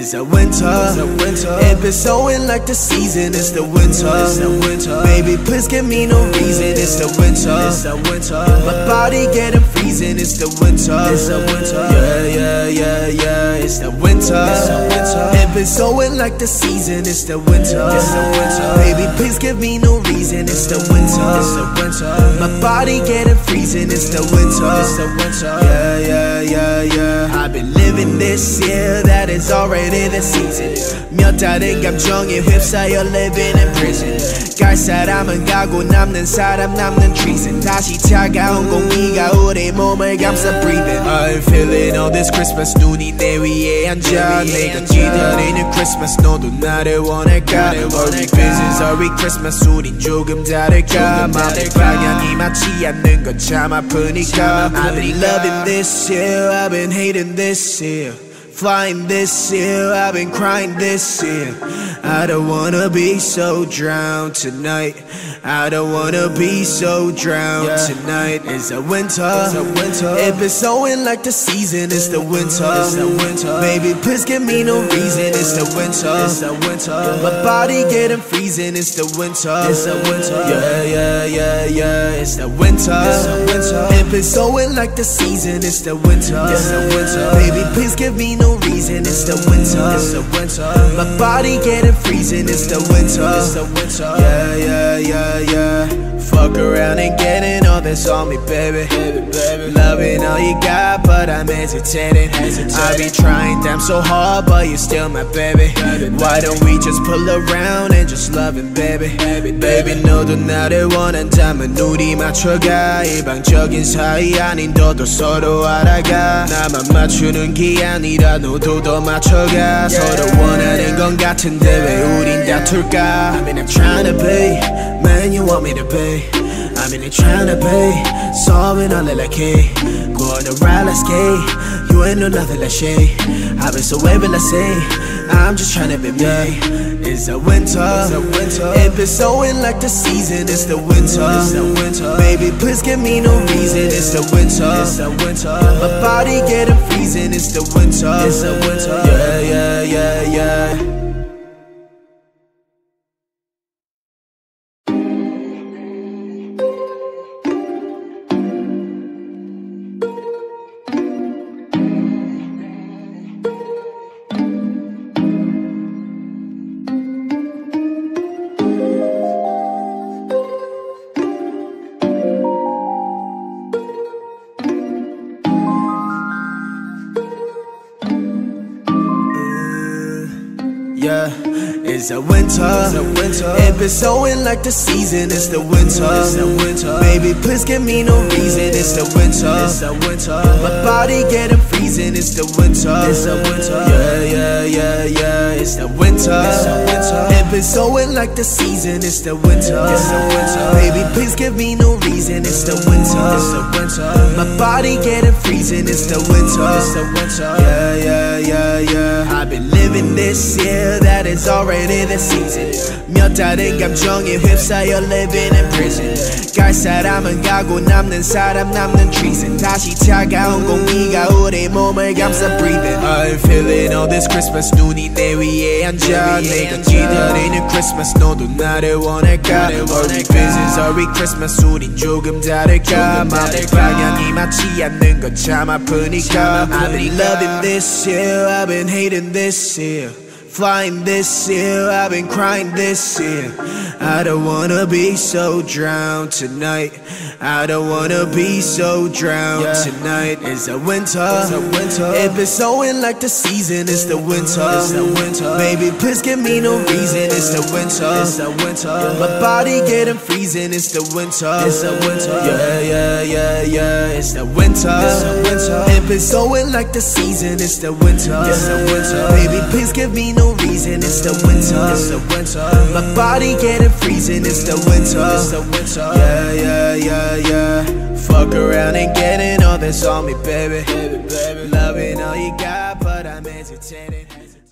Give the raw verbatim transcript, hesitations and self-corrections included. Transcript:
It's the winter. If it's snowing like the season, it's the winter. Baby, please give me no reason. It's the winter. My body getting freezing. It's the winter. Yeah, yeah, yeah, yeah. It's the winter. If it's snowing like the season, it's the winter. Baby, please give me no reason. It's the winter. My body getting freezing. It's the winter. Yeah, yeah, yeah, yeah. I've been living this year that is already the season. 몇 다른 감정에 휩싸여 living in prison. 갈 사람은 가고 남는 사람 남는 treason. 다시 차가운 공기가 우리 몸을 감싸 breathing. I'm feeling all this Christmas. 눈이 내 위에 앉아 내가 기다리는 Christmas. 너도 나를 원할까? Are we business? Are we Christmas? 우린 조금 다를까? 마음의 방향이 맞지 않는 건 참 아프니까. I've been loving this year. I've been hating this year. Flying this year, I've been crying this year. I don't wanna be so drowned tonight. I don't wanna be so drowned yeah. tonight. It's the winter. It's the winter. If it's snowing like the season, it's the winter. It's the winter. Baby, please give me no reason. It's the winter. It's the winter. My body getting freezing. It's the winter. It's the winter. Yeah, yeah, yeah, yeah. It's the winter. It's the winter. If it's snowing like the season, it's the winter. It's the winter. Baby, please give me no reason. It's the winter. It's the winter. My body getting freezing. It's the winter. It's the winter. Yeah, yeah, yeah, yeah. Fuck around and getting all this on me, baby. baby, baby. Loving all you got, but I'm hesitating. hesitating. I be trying damn so hard, but you're still my baby. baby Why don't we just pull around and just love it, baby? Baby, baby. 너도 나를 원한다면 우리 맞춰가. 일방적인 사이 아닌 너도 서로 알아가. 나만 맞추는 게 아니라 너도 더 맞춰가. 서로 원하는 건 같은데 왜 우린 다툴까? I mean I'm trying to pay, man you want me to pay. I mean I'm trying to pay, solving all like hey. Go on the ride, let's skate. You ain't know nothing like shade. I've been so able to say, I'm just trying to be me. It's the winter. It's the winter. If it's snowing like the season, it's the winter. It's the winter. Baby, please give me no reason. It's the winter. It's the winter. My body getting freezing. It's the winter. It's the winter. Yeah, yeah, yeah, yeah. Yeah, it's the winter. It's the winter. If it's snowing like the season, it's the winter. It's the winter. Baby, please give me no reason. It's the winter. It's the winter. My body getting freezing. It's the winter. It's the winter. Yeah, yeah, yeah, yeah. It's the winter. It's the winter. If it's snowing like the season, it's the winter. It's the winter. Baby, please give me no reason. It's the winter. It's the winter. My body getting freezing. It's the winter. It's the winter. Yeah, yeah, yeah, yeah. I've been living this year that is already the season. 몇 다른 감정에 휩싸여 living in prison. 갈 사람은 가고 남는 사람 남는 treason. 다시 차가운 공기가 우리 몸을 감싸 breathing. I'm feeling all this Christmas. 눈이 내 위에 앉아 내가 기다리는 Christmas. 너도 나를 원할까? Are we business? Are we Christmas? 우린 조금 다를까? 마음의 방향이 맞지 않는 건 참 아프니까. I've been loving this year. I've been hating this year. Flying this year, I've been crying this year. I don't wanna be so drowned tonight. I don't wanna be so drowned yeah. tonight. It's the winter. It's the winter. If it's snowing like the season, it's the winter. It's the winter. Baby, please give me no reason. It's the winter. It's the winter. My body getting freezing. It's the winter. It's the winter. Yeah, yeah, yeah, yeah. It's the winter. It's the winter. If it's snowing like the season, it's the winter. It's the winter. Baby, please give me no reason. It's the winter. It's the winter. My body getting freezing. It's the winter. It's the winter. Yeah, yeah, yeah, yeah. Fuck around and getting all this on me, baby. baby, baby. Loving all you got, but I'm hesitating.